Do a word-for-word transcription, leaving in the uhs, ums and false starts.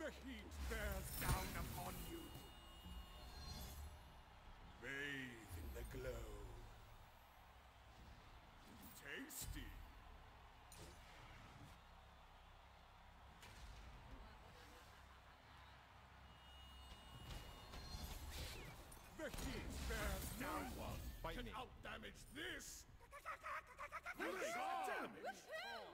The heat bears down upon you. Bathe in the glow. Tasty. The heat bears down. One. Fight Can me. outdamage this. Damage. Damage.